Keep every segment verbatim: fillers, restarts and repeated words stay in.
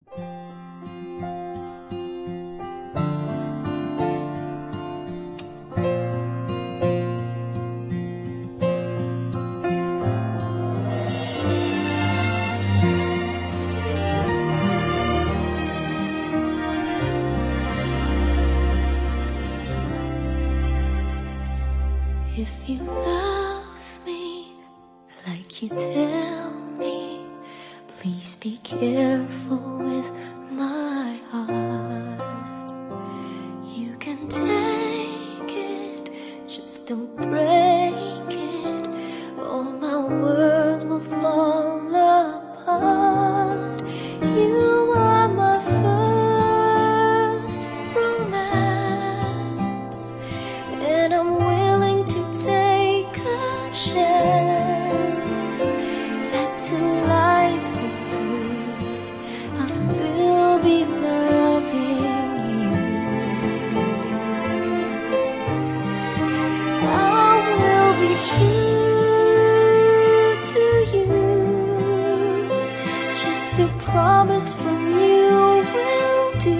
If you love me like you tell me, please be careful with my heart. You can take it, just don't break it, or my world will fall apart. You are my first romance, and I'm willing to take a chance that till life is through, I'll still be loving you. I will be true to you, just a promise from you will do.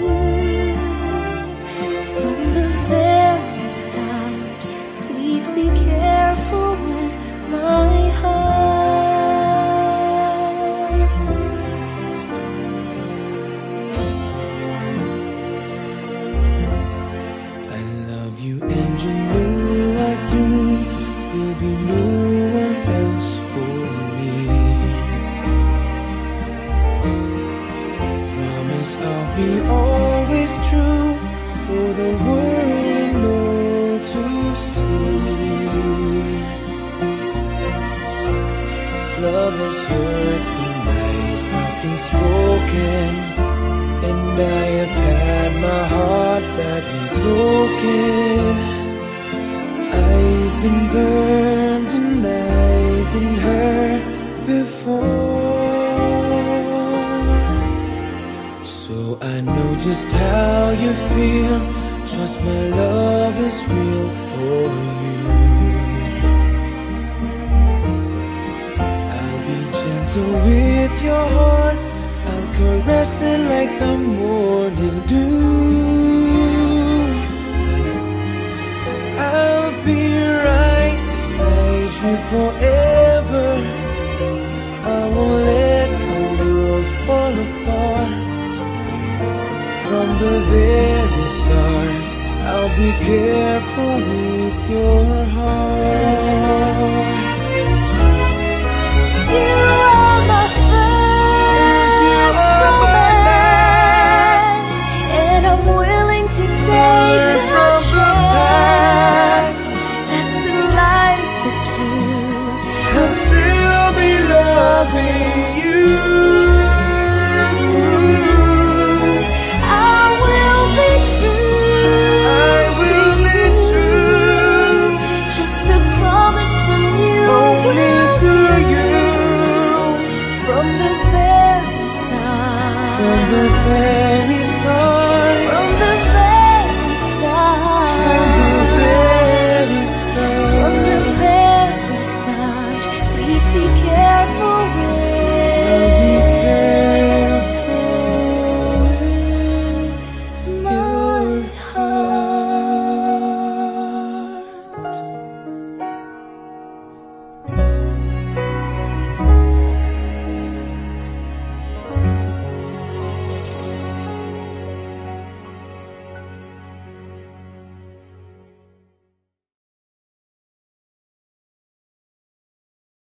From the very start, please be careful with my heart. I love you and you know I do. There'll be no one else for me. Promise I'll be always true for the world and all to see. Love has heard tonight, softly spoken, and I have had my heart badly broken. I've been burned and I've been hurt before, so I know just how you feel. Trust my love is real for you. I'll be gentle with your heart, I'll caress it like the morning dew. I'll be right beside you forever. I won't let the world fall apart. From the very start, I'll be careful with your heart. You are my first romance, and I'm willing to take a chance that till life is through, I'll still be loving you. I will be true. I will be true, Just a promise from you only will to do. you. From the very start, From the very